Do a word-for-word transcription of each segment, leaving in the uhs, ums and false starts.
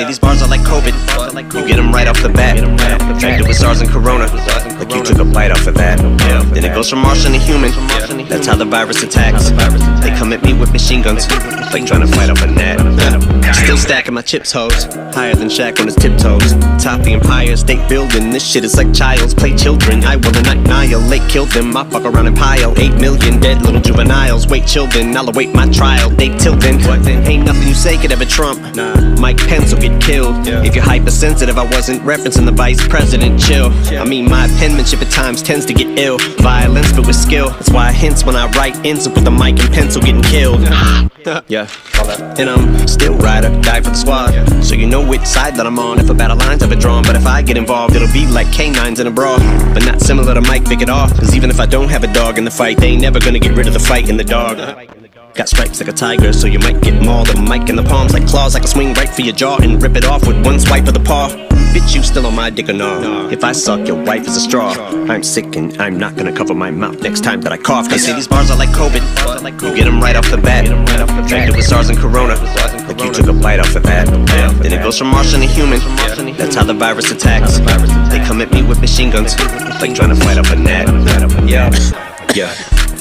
say these bars are like COVID. You get them right off the bat. Infected with SARS and Corona, like you took a bite off of that. Then it goes from Martian to human. That's how the virus attacks. They come at me with machine guns, like trying to fight off a gnat. Still stacking my chips, hoes, higher than Shaq on his tiptoes. Top the Empire State Building. This shit is like child's play children. I will annihilate, kill them. I fuck around and pile eight million dead little juveniles. Wait, children, I'll await my trial. They tilting. Ain't nothing you say could ever trump. Mike Pence will get killed. If you're hypersensitive, I wasn't referencing the vice president. Chill. I mean, my penmanship at times tends to get ill. Violence, but with skill. That's why I hints when I write ends up with a mic and pencil getting killed. Yeah. And I'm still rider, die for the squad. So you know which side that I'm on if a battle line's ever drawn. But if I get involved, it'll be like canines in a brawl. But not similar to Mike Vick at all. Cause even if I don't have a dog in the fight, they ain't never gonna get rid of the fight in the dog. Got stripes like a tiger, so you might get mauled. A mic in the palms like claws, I can swing right for your jaw and rip it off with one swipe of the paw. Bitch, you still on my dick or no? If I suck, your wife is a straw. I'm sick and I'm not gonna cover my mouth next time that I cough. They say these bars are like COVID. You get them right off the bat. Infected with SARS and Corona, like you took a bite off of that. Then it goes from Martian to human. That's how the virus attacks. They come at me with machine guns, like trying to fight off a gnat. Yeah, yeah.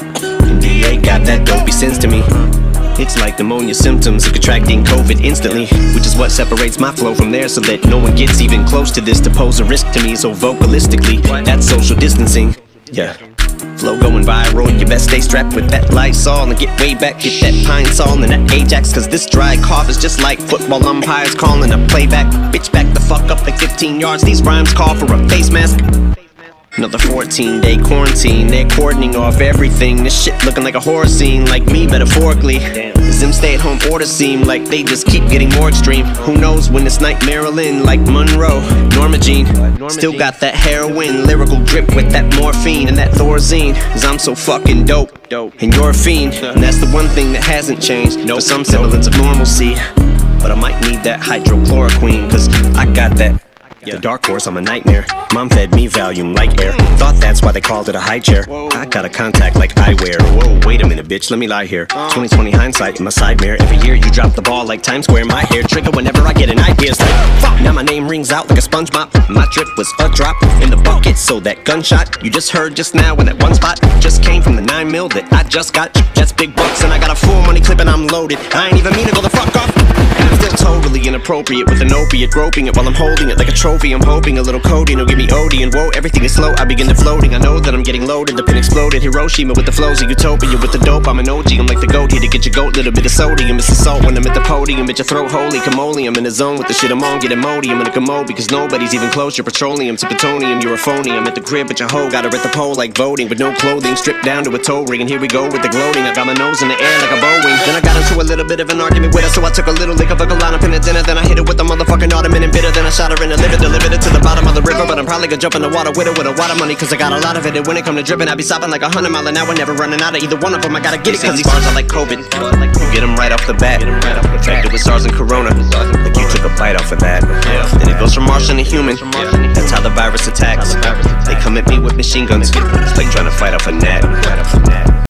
D A got that dopey sense to me. It's like pneumonia symptoms of contracting COVID instantly, which is what separates my flow from theirs, so that no one gets even close to this to pose a risk to me. So vocalistically, that's social distancing. Yeah. Flow going viral, you best stay strapped with that Lysol and get way back, get that Pine Sol and that Ajax. Cause this dry cough is just like football umpires calling a playback. Bitch, back the fuck up like fifteen yards, these rhymes call for a face mask. Another fourteen day quarantine, they're cordoning off everything. This shit looking like a horror scene, like me metaphorically. Does them stay at home orders seem like they just keep getting more extreme? Who knows when this night Marilyn, like Monroe, Norma Jean. Still got that heroin, lyrical drip with that morphine and that Thorazine. Cause I'm so fucking dope, and you're a fiend. And that's the one thing that hasn't changed, for some semblance of normalcy. But I might need that hydrochloroquine, cause I got that. The dark horse, I'm a nightmare. Mom fed me Valium, light air. Thought that's why they called it a high chair. I got a contact like eyewear. Whoa, wait a minute, bitch, let me lie here. twenty twenty hindsight in my side mirror. Every year you drop the ball like Times Square. My hair trigger whenever I get an idea. It's like, fuck, now my name rings out like a sponge mop. My trip was a drop in the bucket, so that gunshot you just heard just now in that one spot just came from the nine mil that I just got. That's big bucks and I got a full money clip and I'm loaded. I ain't even mean to go the fuck off. And I'm still totally inappropriate with an opiate, groping it while I'm holding it like a trophy. I'm hoping a little codeine will give me O D, and whoa, everything is slow. I begin to floating. I know that I'm getting loaded. The pin exploded. Hiroshima with the flows of utopia. With the dope, I'm an O G. I'm like the goat here to get your goat. Little bit of sodium. It's the salt when I'm at the podium. At your throat, holy camoli. I'm in the zone with the shit I'm on. Get emody. I'm in a commode because nobody's even close. You're petroleum to plutonium. You're a phony. I'm at the crib, but your hoe got her at the pole like voting with no clothing, stripped down to a toe ring. And here we go with the gloating. I got my nose in the air like a Boeing. Then I got into a little bit of an argument with her, so I took a little lick of a line up in the dinner. Then I hit it with the motherfucking ottoman and bitter. Then I shot her in the liver, delivered it to the bottom of the river. But I'm probably gonna jump in the water with her with a water money, cause I got a lot of it. And when it come to dripping, I be stopping like a hundred mile an hour, never running out of either one of them. I gotta get it, cause these bars are like COVID. You get them right off the bat. Infected with SARS and Corona, like you took a bite off of that. Then it goes from Martian to human. That's how the virus attacks. They come at me with machine guns, it's like trying to fight off a gnat.